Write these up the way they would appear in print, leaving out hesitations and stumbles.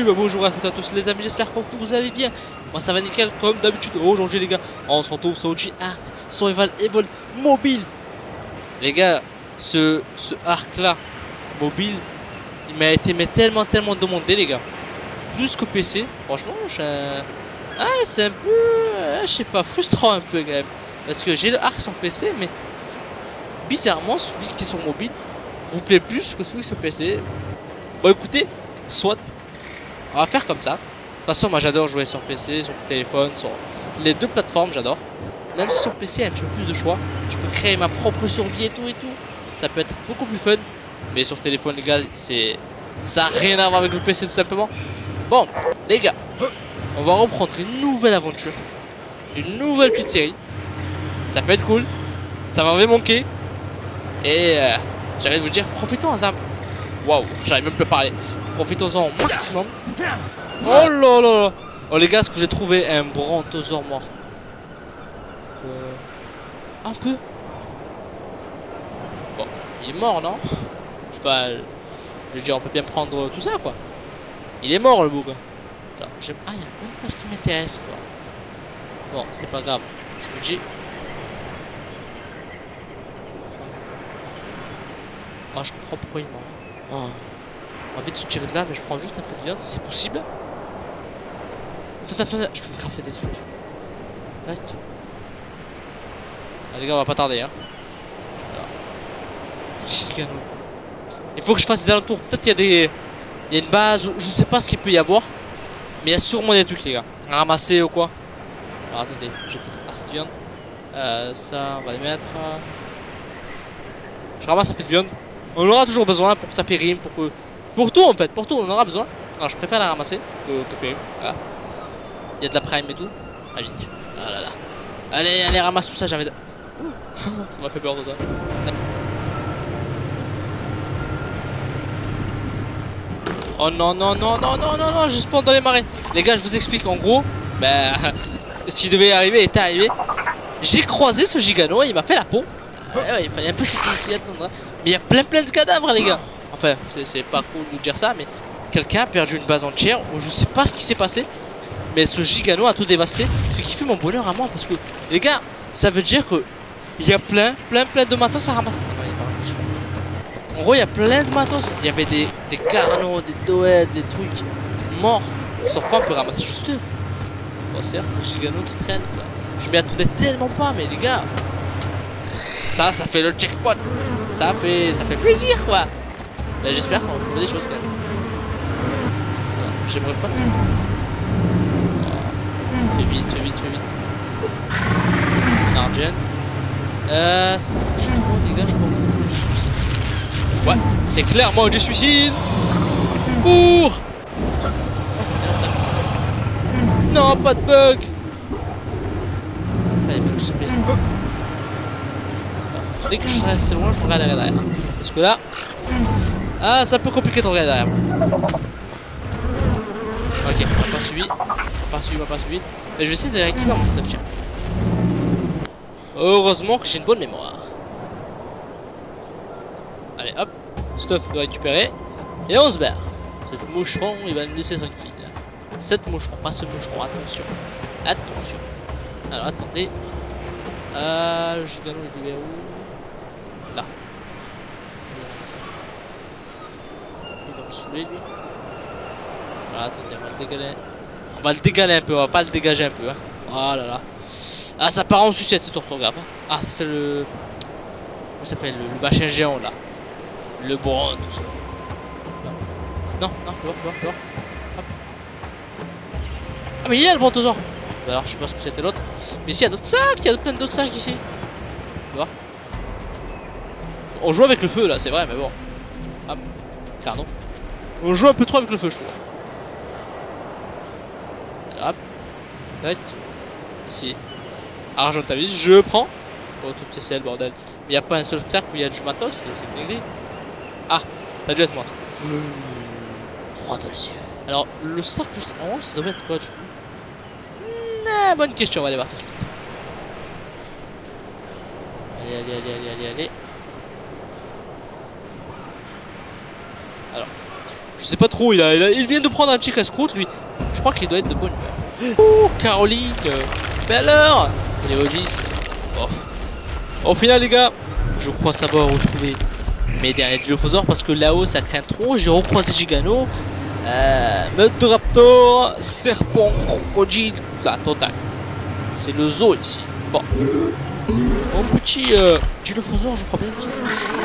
bah bonjour à toutes et à tous les amis, j'espère que vous allez bien. Moi ça va nickel comme d'habitude. Aujourd'hui les gars, on se retrouve sur OG Ark Survival Evolved Mobile. Les gars, ce arc là, mobile, il m'a été tellement demandé les gars. Plus que PC, franchement, c'est un peu, je sais pas, frustrant un peu quand même. Parce que j'ai le arc sur PC, mais bizarrement celui qui est sur mobile vous plaît plus que celui sur PC. Bon écoutez, soit, on va faire comme ça. De toute façon moi j'adore jouer sur PC, sur téléphone, sur les deux plateformes j'adore. Même si sur PC il y a un petit peu plus de choix, je peux créer ma propre survie et tout. Ça peut être beaucoup plus fun. Mais sur téléphone les gars, ça n'a rien à voir avec le PC tout simplement. Bon les gars, on va reprendre une nouvelle aventure. Une nouvelle petite série. Ça peut être cool. Ça m'avait manqué. Et j'arrête de vous dire, profitons-en. Waouh, j'arrive même plus à parler. Profitons-en au maximum. Oh là là là. Oh les gars, ce que j'ai trouvé un brontosaure mort. Un peu. Bon, il est mort, non? Enfin, je veux dire, on peut bien prendre tout ça, quoi. Il est mort, le bouc. Alors, il y a même pas ce qui m'intéresse, quoi. Bon, c'est pas grave. Je me dis. Ah, je comprends pourquoi il est mort. Oh. On va vite se tirer de là, mais je prends juste un peu de viande si c'est possible. Attends, je peux me crafter des trucs. Tac. Ah, les gars, on va pas tarder, hein. Gigano. Il faut que je fasse des alentours. Peut-être il y a une base, je sais pas ce qu'il peut y avoir. Mais il y a sûrement des trucs, les gars. À ramasser ou quoi. Alors attendez, j'ai peut-être assez de viande. Ça, on va les mettre. Je ramasse un peu de viande. On aura toujours besoin pour que ça périme, pour tout en fait, pour tout on aura besoin. Alors je préfère la ramasser que périme. Voilà. Il y a de la prime et tout. Ah vite. Ah là là. Allez, ramasse tout ça, j'avais. Ça m'a fait peur de ça. Oh non, je spawn dans les marais. Les gars, je vous explique en gros. Ben, ce qui devait arriver est arrivé. J'ai croisé ce gigano et il m'a fait la peau. Ouais, il fallait un peu s'y attendre. Mais il y a plein de cadavres, les gars. Enfin, c'est pas cool de dire ça, mais quelqu'un a perdu une base entière. Où je sais pas ce qui s'est passé. Mais ce gigano a tout dévasté. Ce qui fait mon bonheur à moi. Parce que, les gars, ça veut dire que il y a plein de matos à ramasser. En gros, il y a plein de matos. Il y avait des carnaux, des doeds, des trucs morts. Sur quoi on peut ramasser du stuff. Bon, certes, c'est un gigano qui traîne. Quoi. Je m'y attendais tellement pas, mais les gars. Ça fait le checkpoint. Ça fait plaisir, quoi. Là, j'espère qu'on va trouver des choses quand même. J'aimerais pas. Fais vite. Un argent. Ça, je sais trop, les gars, je crois que ça s'appelle du suicide. Ouais, c'est clairement du suicide. Pour. Non, pas de bug. Allez, bugs, s'il te plaît. Dès que je serai assez loin, je regarderai derrière. Parce que là, c'est un peu compliqué de regarder derrière. Ok, on m'a pas suivi. Mais je vais essayer de récupérer mon stuff, tiens. Heureusement que j'ai une bonne mémoire. Allez, hop, stuff doit récupérer. Et on se barre. Cette moucheron, il va nous laisser tranquille. Cette moucheron, pas ce moucheron, attention. Alors attendez. Le gigano il est où? Là. Il va me saouler lui. Voilà, attendez, on va le dégaler. On va le dégaler un peu, on va pas le dégager un peu. Hein. Oh là là. Ah, ça part en sucette ce tortue, regarde. Ah, ça c'est le. Comment ça s'appelle? Le machin géant là. Le bron, tout ça. Non, dehors. Hop. Ah, mais il y a le brontosaure. Alors, je sais pas ce que c'était l'autre. Mais ici, il y a d'autres sacs, il y a plein d'autres sacs ici. Tu vois? On joue avec le feu là, c'est vrai, mais bon. Hop, car non. On joue un peu trop avec le feu, je trouve. Hop. Tac. Ici. Argent ta vie, je prends. Oh, tout c'est le bordel. Mais il n'y a pas un seul sac où il y a du matos, c'est une. Ah, ça a dû être moi ça. 3 dans les yeux. Alors, le sac juste en haut, ça devait être quoi du coup? Bonne question, on va aller voir tout de suite. Allez. Alors, Je sais pas trop, il vient de prendre un petit casse-croûte lui. Je crois qu'il doit être de bonne humeur. Oh, Caroline, belle heure. Les OGs. Au final les gars, je crois savoir retrouver mes derniers Dilophosaures parce que là-haut ça craint trop. J'ai recroisé Gigano, meute de Raptor, serpent, crocodile, la totale. C'est le zoo ici. Bon. Mon petit Dilophosaure, je crois bien qu'il est ici.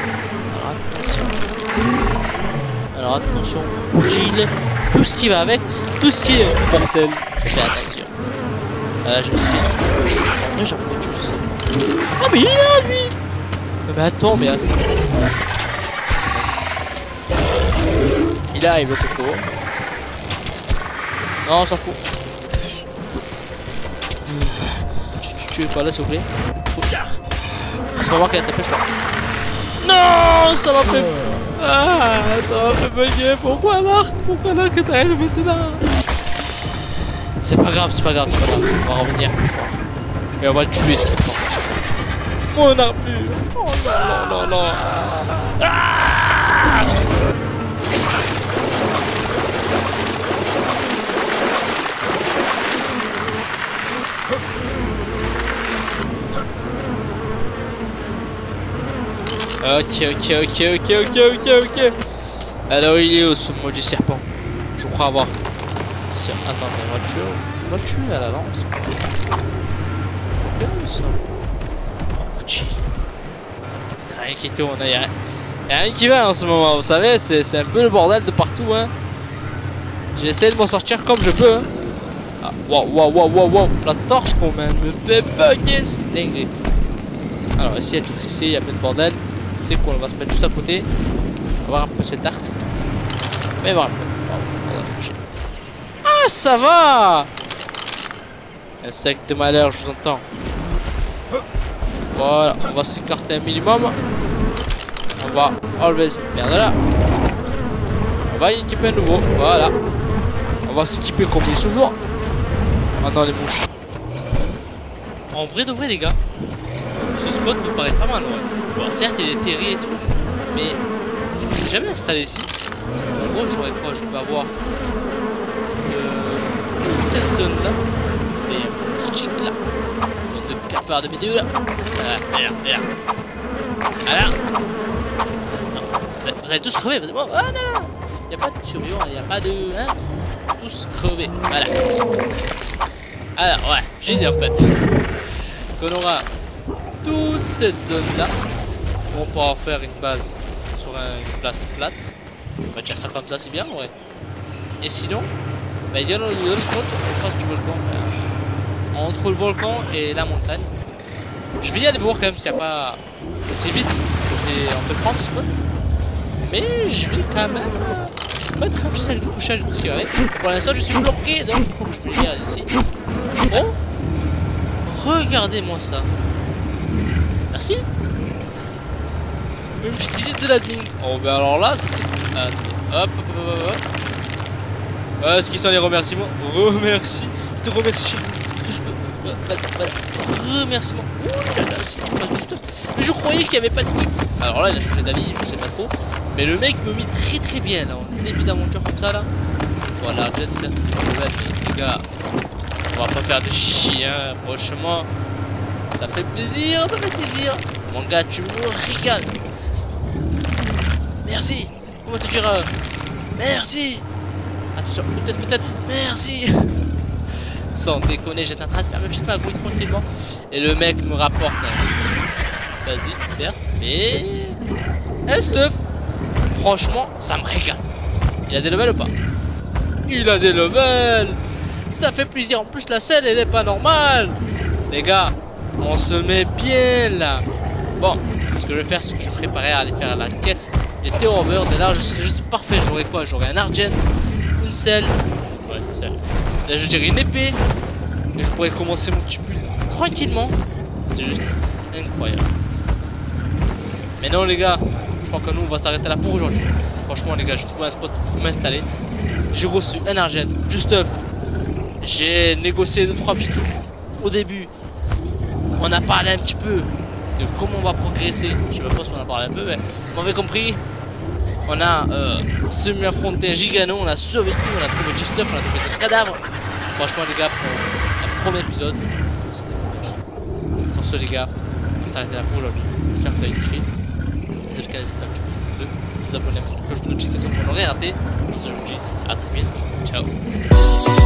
Alors attention, crocodile, tout ce qui va avec, tout ce qui est mortel. Fais attention. Je me suis dit, ouais, j'ai envie de tuer ça. Ah mais il est là lui. Mais attends, il arrive le coco. Non, on s'en fout. Tu es pas là s'il vous plaît. Ah, c'est pas moi qui a tapé je crois. Non, ça m'a fait... Ah, ça m'a fait bugger. Pourquoi Marc? Pourquoi là que t'arrives maintenant? C'est pas grave, c'est pas grave, c'est pas grave. On va revenir plus fort. Et on va le tuer si c'est pas. Mon armure. Oh non, non, non, non. Ah, ok. Alors il est où ce maudit serpent? Je crois avoir. Attends, on va le tuer à la lance. Ça. Crocodile. Rien qui tourne, il y a rien qui va en ce moment, vous savez, c'est un peu le bordel de partout, hein. J'essaie de m'en sortir comme je peux, hein. Ah, wow, la torche qu'on me fait bugger, c'est dingue. Alors ici, il y a tout ici, il y a plein de bordel. C'est qu'on va se mettre juste à côté. On va voir un peu cet arc. Mais voir un peu. On va toucher. Ah, ça va! Insecte de malheur, je vous entends. Voilà, on va s'écarter un minimum. On va enlever cette merde là. On va y équiper à nouveau. Voilà. On va s'équiper comme il se doit. Maintenant les mouches. En vrai de vrai les gars, ce spot me paraît pas mal, ouais. Bon, certes il y a des terriers et tout, mais je me suis jamais installé ici. En gros j'aurais quoi? Je peux avoir cette zone là et ce cheat là. De cafard de vidéo là. Voilà. Vous allez tous crever. Ah non. Il n'y a pas de survivants, il n'y a pas de... Hein, tous crevés. Voilà. Alors ouais, je disais en fait qu'on aura toute cette zone là. On pourra faire une base sur une place plate. On va dire ça comme ça, c'est bien, ouais. Et sinon, bah, il y a le spot en face du volcan. Entre le volcan et la montagne. Je vais y aller voir quand même s'il n'y a pas... C'est vite, on peut prendre ce spot. Mais je vais quand même mettre un petit sac de couchage tout ce qui va avec. Pour l'instant je suis bloqué, donc il faut que je me garde ici. Oh, regardez-moi ça. Merci. Une petite visite de l'admin. Oh ben alors là, ça c'est... Hop. Est-ce qu'ils sont les remerciements? Remercie. Je te remercie chez vous. Est-ce que je peux... Voilà. Remerciements. Ouh là là, c'est une page juste. Mais je croyais qu'il n'y avait pas de qui. Alors là, il a changé d'avis, je sais pas trop. Mais le mec me met très bien là, en début d'aventure comme ça là. Voilà, jet set, les gars. On va pas faire de chichi, hein. Franchement, ça fait plaisir, Mon gars, tu me régales. Merci. On va te dire merci. Attention, peut-être, merci. Sans déconner, j'étais en train de faire ma petite magouille tranquillement. Et le mec me rapporte un... Vas-y, certes, mais... un stuff. Franchement, ça me régale. Il a des levels ou pas? Il a des levels. Ça fait plaisir. En plus, la selle, elle est pas normale. Les gars, on se met bien là. Bon, ce que je vais faire, c'est que je vais préparer à aller faire la quête des Terrorburst. Et là, je serai juste parfait. J'aurai quoi? J'aurai un argent, une selle. Ouais, une selle. Là, je dirais une épée. Et je pourrais commencer mon petit build tranquillement. C'est juste incroyable. Mais non, les gars. Je crois que nous on va s'arrêter là pour aujourd'hui. Franchement les gars, j'ai trouvé un spot pour m'installer. J'ai reçu un argent, du stuff. J'ai négocié 2-3 petits trucs. Au début, on a parlé un petit peu de comment on va progresser. Je sais même pas si on a parlé un peu, mais vous m'avez compris. On a semi-affronté un gigano, on a survécu, on a trouvé du stuff, on a trouvé des cadavres. Franchement les gars, pour un premier épisode, c'était pas du tout. Sur ce les gars, on va s'arrêter là pour aujourd'hui. J'espère que ça a kiffé. Si c'est le cas, n'hésitez pas à vous abonner, à mettre la cloche de notification pour ne rien rater. Sur ce je vous dis à très bientôt. Ciao.